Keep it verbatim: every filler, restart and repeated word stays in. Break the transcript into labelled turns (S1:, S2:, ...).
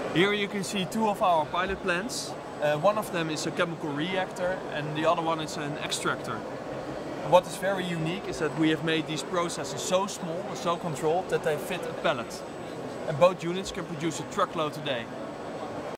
S1: Here you can see two of our pilot plants. Uh, one of them is a chemical reactor and the other one is an extractor. What is very unique is that we have made these processes so small and so controlled that they fit a pallet. And both units can produce a truckload a day.